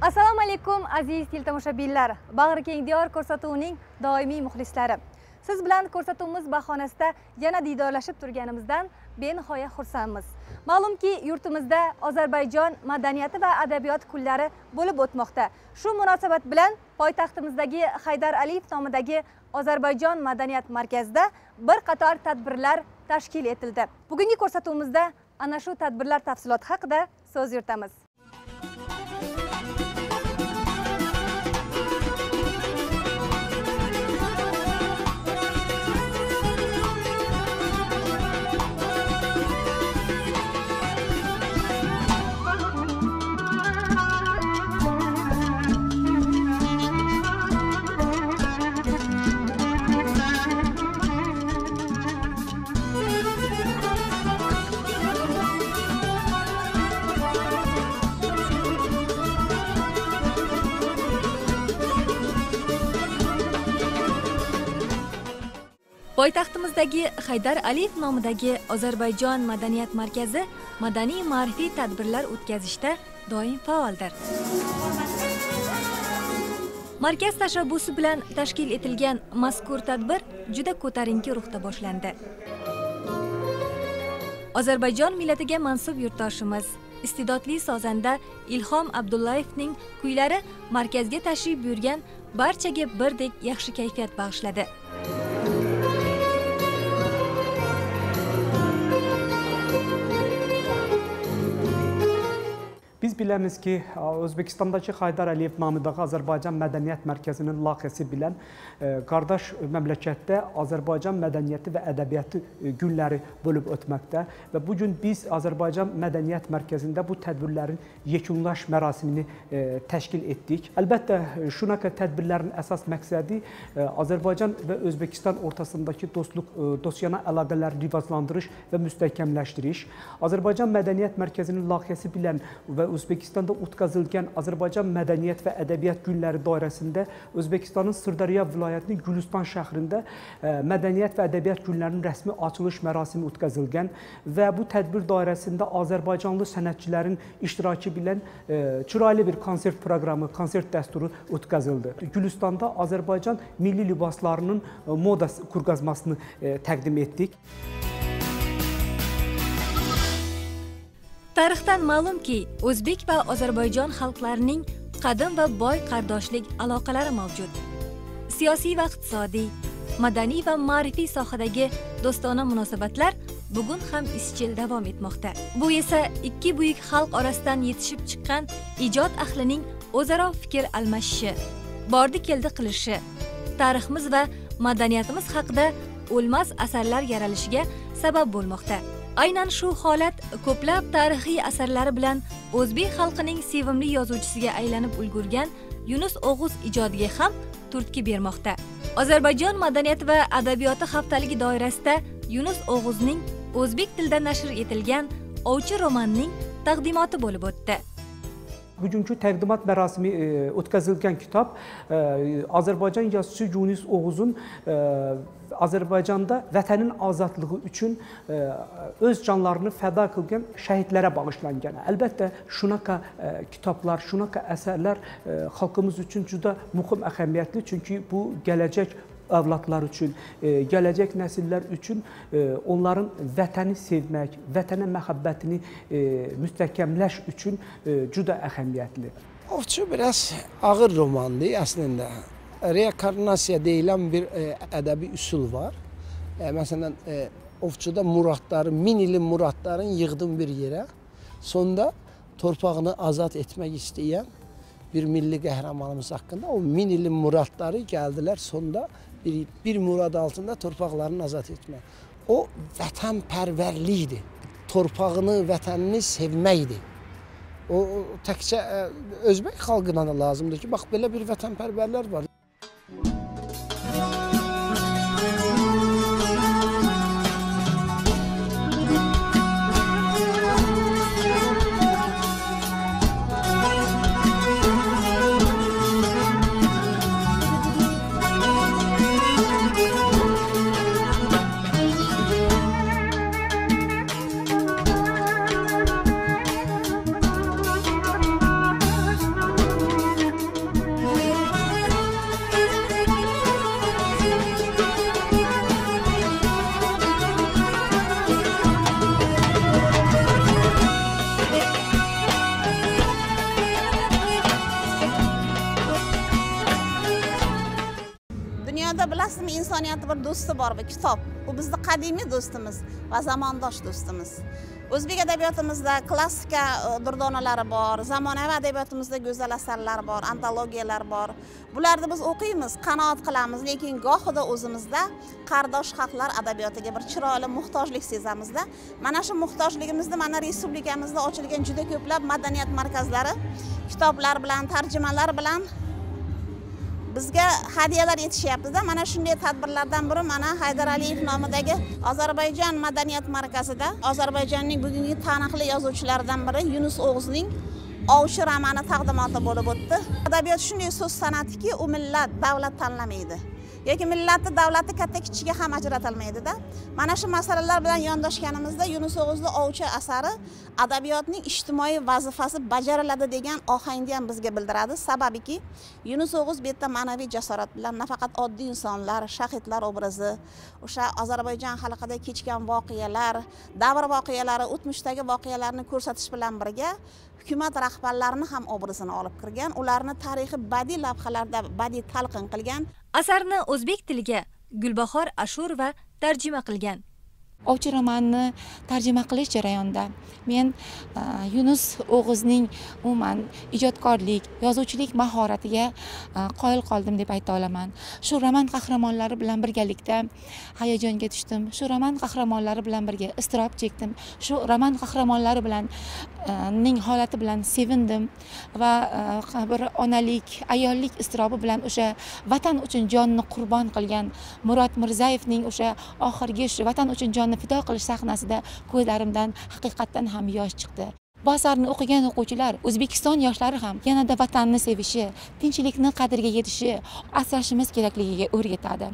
Assalomu alaykum aziz teletomoshabinlar. Bag'ri keng diyor ko'rsatuvining doimiy muxlislari. Siz bilan ko'rsatuvimiz bahonasida yana diydorlashib turganimizdan benihoya xursandmiz. Ma'lumki, yurtimizda Ozarbayjon madaniyati va adabiyot kunlari bo'lib o'tmoqda. Shu munosabat bilan poytaxtimizdagi Haydar Aliyev nomidagi Ozarbayjon madaniyat markazida bir qator tadbirlar tashkil etildi. Bugungi ko'rsatuvimizda ana shu tadbirlar tafsiloti haqida so'z yuritamiz. Poytaxtimizdagi Haydar Aliyev nomidagi Ozarbayjon madaniyat markazi madaniy ma'rifiy tadbirlar o'tkazishda doim faoldir. Markaz tashabbusi bilan tashkil etilgan mazkur tadbir juda ko'tarinki ruhda boshlandi. Ozarbayjon millatiga mansub yurtdoshimiz, iste'dodli sozanda Ilhom Abdullayevning kuylari markazga tashrif buyurgan barchaga birdek yaxshi kayfiyat bag'ishladi. Biz bilemiz ki, Özbekistan'daki Haydar Aliyev namidagi Azərbaycan Mədəniyyət Mərkəzinin layihəsi bilən qardaş məmləkətdə Azərbaycan mədəniyyəti və ədəbiyyatı günləri bölüb ötməkdə və bugün biz Azərbaycan Mədəniyyət Mərkəzində bu tədbirlərin yekunlaş mərasimini təşkil etdik. Əlbəttə, şunaka tədbirlərin əsas məqsədi Azərbaycan və Özbekistan ortasındakı dostyanə əlaqələri rivazlandırış və müstəhkəmləşdiriş. Azərbaycan Mədəniyyət Mərkəzinin layihəsi bilən və Özbekistan'da utkazılgan Azərbaycan Mədəniyyət və Ədəbiyyat Günləri dairəsində Özbekistanın Sırdarya vilayətinin Gülüstan şəhrində Mədəniyyət və Ədəbiyyat Günlərinin rəsmi açılış mərasimi utkazılgan və bu tədbir dairəsində Azərbaycanlı sənətçilərin iştirakı bilən çıraylı bir konsert proqramı, konsert dəsturu utkazıldı. Gülüstanda Azərbaycan milli libaslarının moda kurgazmasını təqdim etdik. Tarixdan ma'lumki, O'zbek va Ozarbayjon xalqlarining qadim va boy qardoshlik aloqalari mavjud. Siyosiy va iqtisodiy, madaniy va ma'rifiy sohadagi do'stona munosabatlar bugun ham izchil davom etmoqda. Bu esa ikki buyuk xalq orasidan yetishib chiqqan ijod ahlining o'zaro fikr almashishi, bordi-keldi qilishi, tariximiz va madaniyatimiz haqida o'lmas asarlar yaralishiga sabab bo'lmoqda. Aynan shu holat ko'plab tarixiy asarlari bilan O'zbek xalqining sevimli yozuvchisiga aylanib ulgurgan Yunus O'g'uz ijodiga ham turtki bermoqda. Ozarbayjon madaniyati va adabiyoti haftaligi doirasida Yunus O'g'uzning o'zbek tilida nashr etilgan Ovchi romanining taqdimoti bo'lib o'tdi. Bugünkü təqdimat mərasimi o'tkazilgan kitap Azərbaycan yazıcısı Yunus Oğuzun Azərbaycanda vətənin azadlığı üçün öz canlarını fəda qılgan şəhidlərə bağışlangan. Əlbəttə, şunaka kitablar, şunaka əsərlər xalqımız üçün juda mühüm əhəmiyyətli, çünki bu gələcək avlatlar üçün, gələcək nəsillər üçün onların vətəni sevmək, vətənə məhəbbətini müstəhkəmləş üçün juda əhəmiyyətli. Ovçu biraz ağır romandır əslində. Reinkarnasiya deyilən bir ədəbi üsul var. Məsələn, ovçuda muradları, 1000 ilin muradlarını yığdım bir yerə. Sonda torpağını azad etmək istəyən bir milli qəhrəmanımız haqqında o 1000 ilin muradları gəldilər sonda bir murad altında torpaqlarını azad etmək. O vətənpərvərlikdir. Torpağını, vətənini sevməkdir. O təkcə Özbək xalqına da lazımdır ki, bax belə bir vətənpərvərlər var. insoniyatni bir do'sti bor, bu kitob. Bu bizning qadimiy do'stimiz va zamondosh do'stimiz. O'zbek adabiyotimizda klassika durdonalari bor, zamonaviy adabiyotimizda go'zal asarlar bor, antologiyalar bor. Bularni biz o'qiymiz, qanoat qilamiz, lekin gohida o'zimizda qardosh xalqlar adabiyotiga bir chiroyli muhtojlik sezamizda. Mana shu muhtojligimizni mana respublikamizda ochilgan juda ko'plab madaniyat markazlari kitoblar bilan, tarjimalar bilan bizga hadiyalar yetishyapti-da. Mana shunday tadbirlardan biri mana Haydar Aliyev nomidagi Ozarbayjon madaniyat markazida Ozarbayjonning bugungi taniqli yozuvchilaridan biri Yunus O'g'izning Ovchi romani taqdimoti bo'lib o'tdi. Adabiyot shunday so'z san'atiki, u millat, davlat tanlamaydi. Yoki millatni, davlatni katta kichigiga ham ajratilmaydi-da. Mana shu masalalar bilan yondoshganimizda Yunus O'g'izning Ovchi asari adabiyotning ijtimoiy vazifasi bajariladi degan ohangni ham bizga bildiradi. Sababiki Yunus O'g'iz bu yerda ma'naviy jasorat bilan nafaqat oddiy insonlar, shahidlar obrazi, o'sha Ozarbayjon xalqida kechgan voqealar, davr voqealari, o'tmishdagi voqealarni ko'rsatish bilan birga hukumat rahbarlarini ham obrazini olib kirgan, ularni tarixiy badiiy lavhalarda badiiy talqin qilgan. Asarni o'zbek tiliga Gulbahor Ashurova tarjima qilgan. Ovchi romanini tarjima qilish jarayonida men Yunus O'g'izning umuman ijodkorlik, yozuvchilik mahoratiga qoyil qoldim deb ayta olaman. Shu roman qahramonlari bilan birgalikda hayajonga tushdim. Shu roman qahramonlari bilan birga iztirob chekdim. Shu roman qahramonlari bilan ning holati bilan sevindim va bir onalik, ayollik iztirobi bilan o'sha vatan uchun jonni qurbon qilgan Murod Mirzayevning o'sha oxirgi vatan uchun jonni fido qilish sahnasida ko'zlarimdan haqiqatdan ham yosh chiqdi. Bu asarni o'qigan o'quvchilar, O'zbekiston yoshlari ham yanada vatanni sevishi, tinchlikni qadriga yetishi, asrashimiz kerakligiga o'rgatadi.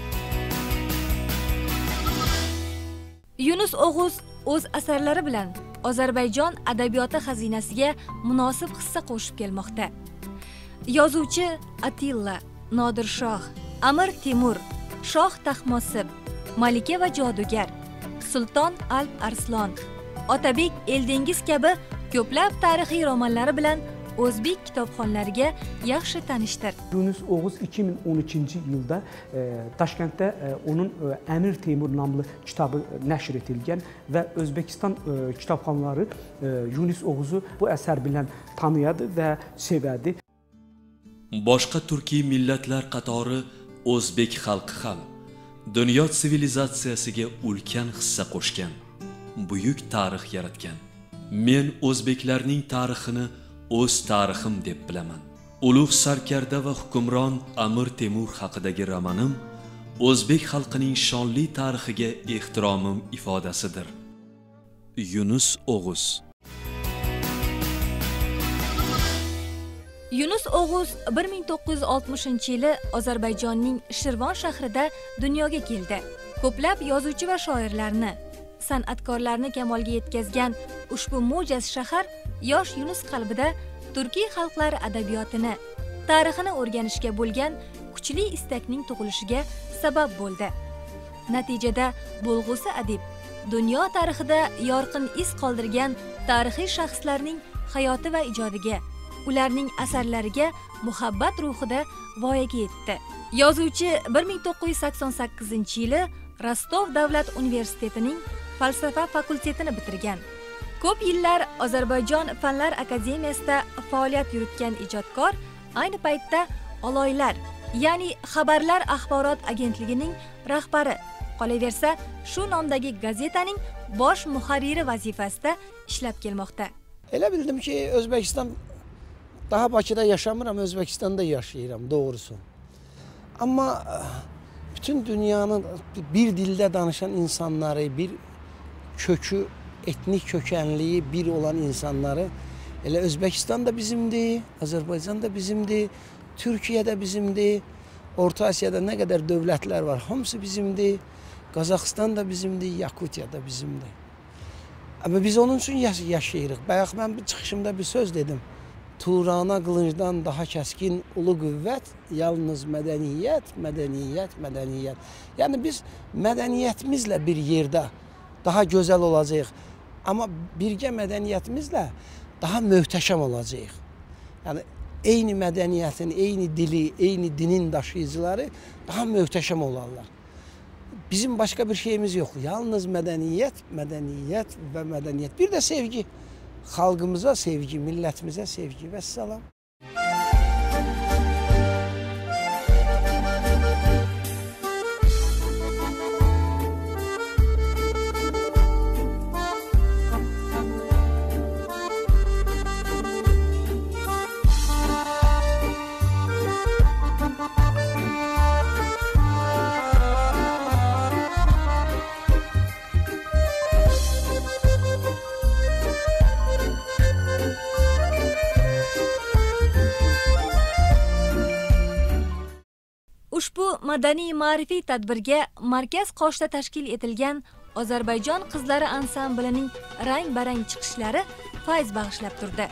Yunus O'g'iz o'z asarlari bilan Ozarbayjon adabiyoti xazinasiga munosib hissa qo'shib kelmoqda. Yozuvchi Atilla, Nodir Shoh, Amir Temur, Shoh Taxmosib, Malika va jodugar, Sulton Alp Arslan, Otabek Eldengiz kabi ko'plab tarixiy romanlari bilan o'zbek kitobxonlariga yaxshi tanishdir. Yunus O'g'iz 2013-yilda Toshkentda onun Amir Temur nomli kitobi nashr etilgan və O'zbekiston kitobxonlari Yunus O'g'izni bu asar bilan tanıyadi və sevadi. Boshqa turkiy millatlar qatori o'zbek xalqi ham dunyo sivilizatsiyasiga ulkan hissa qo'shgan, buyuk tarix yaratgan. Men o'zbeklarning tarixini o'z tarixim deb bilaman. Ulug' sarkarda va hukmron Amir Temur haqidagi romanim o'zbek xalqining shonli tarixiga ehtiromim ifodasidir. Yunus O'g'iz. Yunus O'g'iz 1960-yili Ozarbayjonning Shirvon shahrida dunyoga keldi. Ko'plab yozuvchi va shoirlarni, san'atkorlarni kamolga yetkazgan ushbu mo'jaz shahar yosh Yunus qalbida turkiy xalqlar adabiyotini, tarixini o'rganishga bo'lgan kuchli istakning tug'ilishiga sabab bo'ldi. Natijada bo'lg'usi adib dunyo tarixida yorqin iz qoldirgan tarixiy shaxslarning hayoti va ijodiga, ularning asarlariga muhabbat ruhida voyaga yetdi. Yozuvchi 1988-yili Rostov davlat universitetining falsafa fakultetini bitirgan. Ko'p yillar Ozarbayjon Fanlar akademiyasida faoliyat yuritgan ijodkor ayni paytda Oloylar, ya'ni Xabarlar axborot agentligining rahbari, qolaversa shu nomdagi gazetaning bosh muharriri vazifasida ishlab kelmoqda. Elə bildim ki, Özbekistan daha Bakıda yaşamıram, Özbekistanda yaşayıram doğrusu. Amma bütün dünyanın bir dildə danışan insanları, bir kökü, etnik kökənliyi bir olan insanları, elə Özbekistan da bizimdir, Azərbaycan da bizimdir, Türkiyə də bizimdir, Orta Asiyada nə qədər dövlətlər var, hamısı bizimdir, Qazaxıstan da bizimdir, Yakutiya da bizimdir. Amma biz onun üçün yaşayırıq. Bayaq mən bir çıxışımda bir söz dedim. Turana qılıncdan daha kəskin ulu qüvvət, yalnız mədəniyyət, mədəniyyət, mədəniyyət. Yəni biz mədəniyyətimizlə bir yerdə daha gözəl olacağıq. Amma birgə mədəniyyətimizlə daha möhtəşəm olacağıq. Yəni eyni mədəniyyətin, eyni dili, eyni dinin daşıyıcıları daha möhtəşəm olarlar. Bizim başqa bir şeyimiz yox. Yalnız mədəniyyət, mədəniyyət və mədəniyyət. Bir də sevgi. Xalqımıza sevgi, millətimizə sevgi. Vəssalam. Ushbu madaniy ma'rifiy tadbirga Markaz Qoshda tashkil etilgan Ozarbayjon qizlari ansamblining rang-barang chiqishlari fayz bag'ishlab turdi.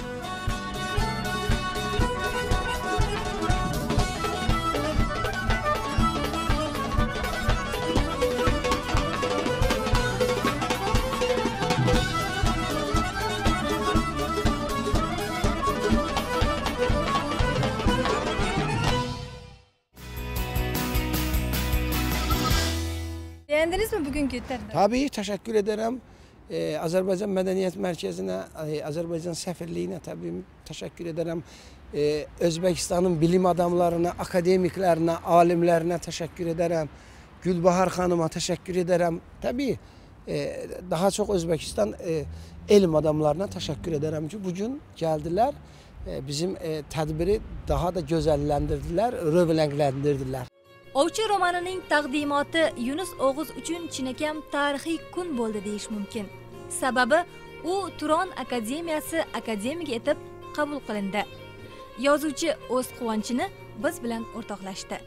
Beğendiniz mi bugünkü tadbiri? Tabii, teşekkür ederim. Azərbaycan Mədəniyyət Mərkəzinə, Azərbaycan Səfirliyinə təbii təşəkkür edirəm. Özbəkistanın bilim adamlarına, akademiklərinə, alimlərinə təşəkkür edirəm. Gülbahar xanıma təşəkkür edirəm. Təbii, daha çox Özbəkistan elm adamlarına təşəkkür edirəm ki, bugün gəldilər, bizim tədbiri daha da gözəlləndirdilər, rövləngləndirdilər. Ovchi romanining taqdimoti Yunus O'g'iz uchun chinakam tarixiy kun bo'ldi deyish mumkin. Sababi u Turon akademiyasi akademik etib qabul qilindi. Yozuvchi o'z quvonchini biz bilan o'rtoqlashdi.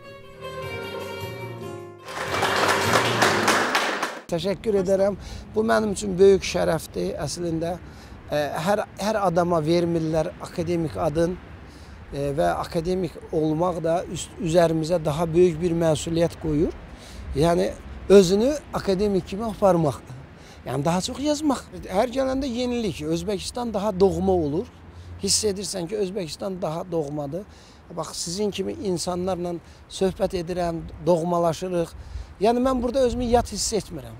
Təşəkkür edirəm. Bu mənim üçün böyük şərəfdir əslində. Hər adama vermirlər akademik adın. Və akademik olmaq da üzərimizə daha böyük bir məsuliyyət qoyur. Yəni, özünü akademik kimi aparmaq. Yəni, daha çox yazmaq. Hər gələndə yenilik. Özbəkistan daha doğma olur. Hiss edirsən ki, Özbəkistan daha doğmadır. Bax, sizin kimi insanlarla söhbət edirəm, doğmalaşırıq. Yəni, mən burada özümü yad hiss etmirəm.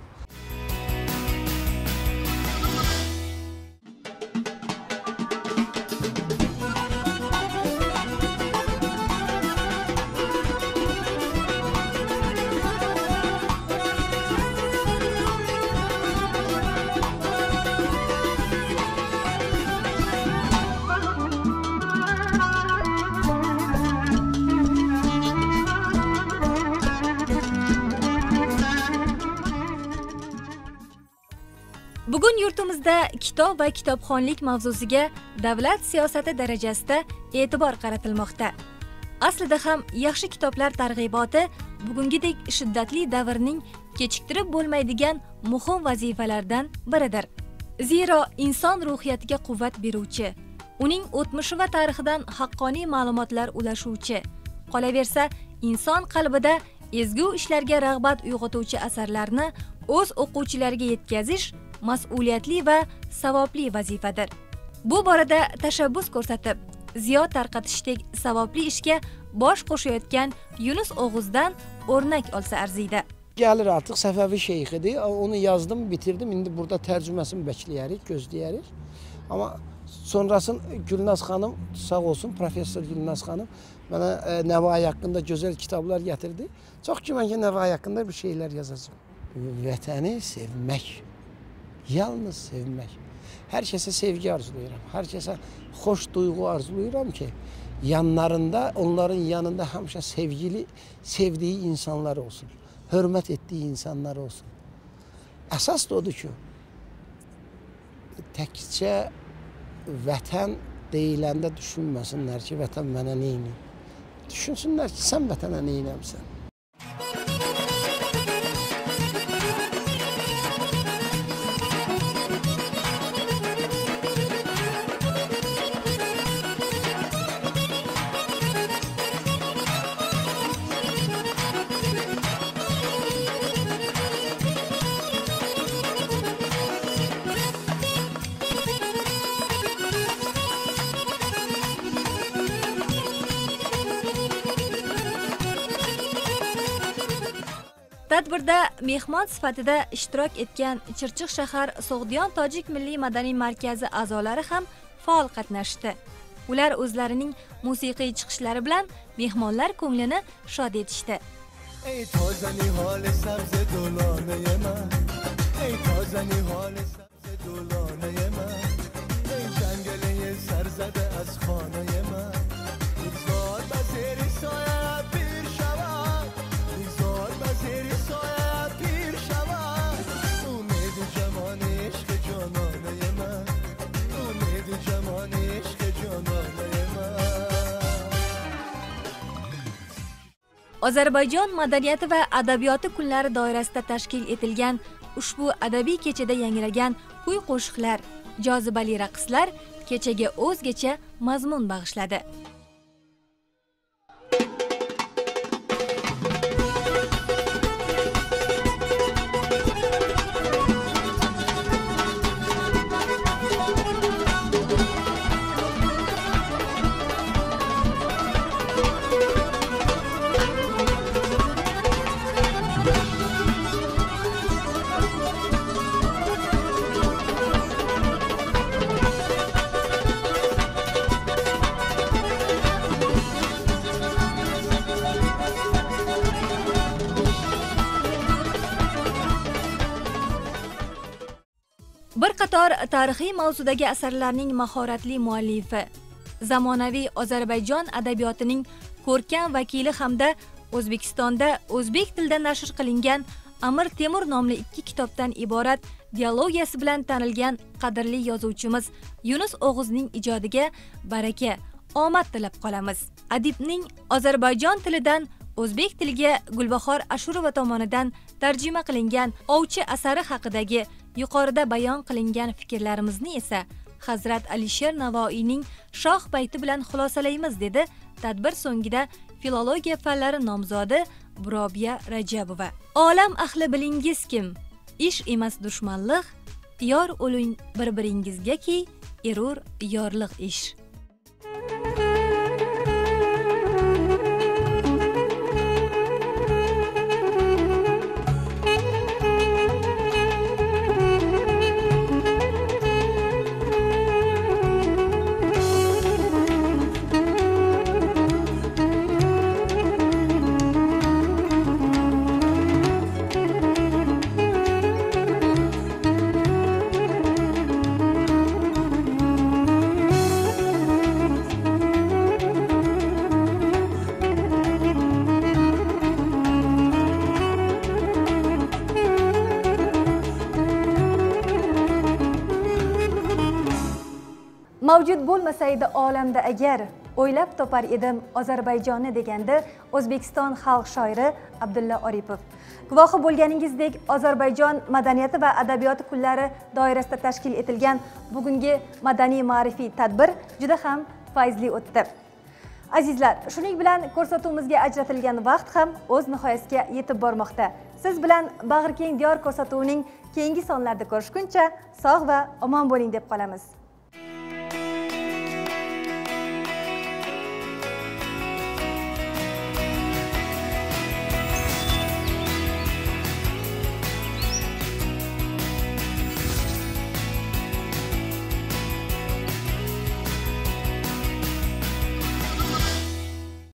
Bugun yurtimizda kitob va kitobxonlik mavzusiga davlat siyosati darajasida e'tibor qaratilmoqda. Aslida ham yaxshi kitoblar targ'iboti bugungidek shiddatli davrning kechiktirib bo'lmaydigan muhim vazifalardan biridir. Zero inson ruhiyatiga quvvat beruvchi, uning o'tmishi va tarixidan haqqoniy ma'lumotlar ulashuvchi, qolaversa inson qalbida ezgu ishlarga rag'bat uyg'otuvchi asarlarni o'z o'quvchilariga yetkazish mas'uliyatli va savobli vazifadir. Bu borada tashabbus ko'rsatib, ziyo tarqatishdek savobli ishga bosh qo'shayotgan Yunus O'g'izdan o'rnak olsa arziydi. Gəlir artıq Səfəvi şeyxidir. Onu yazdım, bitirdim. İndi burada tərcüməsini bəkləyərik, gözləyərik. Amma sonrasın Gülnaz xanım, sağ olsun, professor Gülnaz xanım mənə Nəvai haqqında gözəl kitablar gətirdi. Çox güman ki, Nəvai haqqında bir şeylər yazacağım. Vətəni sevmək. Yalnız sevmək. Hər kəsə sevgi arzulayıram. Hər kəsə xoş duyğu arzulayıram ki, yanlarında, onların yanında həmişə sevdiyi insanlar olsun. Hörmət etdiyi insanlar olsun. Əsas da odur ki, təkcə vətən deyiləndə düşünməsinlər ki, vətən mənə neynir. Düşünsünlər ki, sən vətənə neynəmsən. Tadbirda mehmon sifatida ishtirok etgan Chirchiq shahar So'g'diyon tojik milliy madaniy markazi a'zolari ham faol qatnashdi. Ular o'zlarining musiqiy chiqishlari bilan mehmonlar ko'nglini shod etishdi. ای تازنی حال سبز دولانه من ای تازنی حال سبز دولانه من ای جنگله سرزده از خانه من میگذار بزیری سایه پیر شود میگذار بزیری سایه پیر شود امید جوان عشق جانانه من امید جوان عشق جانانه من Ozarbayjon madaniyati va adabiyoti kunlari doirasida tashkil etilgan ushbu adabiy kechada yangragan kuy-qo'shiqlar, jozibali raqslar kechaga o'zgacha mazmun bag'ishladi. Bir qator tarixiy mavzudagi asarlarning mahoratli muallifi, zamonaviy Ozarbayjon adabiyotining ko'rkam vakili hamda O'zbekistonda o'zbek tilida nashr qilingan Amir Temur nomli 2 kitobdan iborat dialogiyasi bilan tanilgan qadrli yozuvchimiz Yunus O'g'izning ijodiga baraka, omad tilab qolamiz. Adibning Ozarbayjon tilidan o'zbek tiliga Gulbahor Ashurova tomonidan tarjima qilingan Ovchi asari haqidagi yuqorida bayon qilingan fikrlarimizni esa Hazrat Alisher Navoiyning shoh bayti bilan xulosalaymiz, dedi tadbir so'ngida filologiya fanlari nomzodi Burobiya Rajabova. Olam ahli bilingiz kim? Ish emas dushmanlik, yor o'ling bir-biringizgaki, erur yorliq ish. Mavjud bo'lmasaydi olamda agar, o'ylab topar edim Ozarbayjonni, deganda O'zbekiston xalq shoiri Abdulla Oripov. Guvohi bo'lganingizdek, Ozarbayjon madaniyati va adabiyoti kunlari doirasida tashkil etilgan bugungi madaniy ma'rifiy tadbir juda ham fayzli o'tdi. Azizlar, shuning bilan ko'rsatuvimizga ajratilgan vaqt ham o'z nihoyasiga yetib bormoqda. Siz bilan Bag'rikeng diyor ko'rsatuvining keyingi sonlarida ko'rishguncha sog' va omon bo'ling deb qolamiz.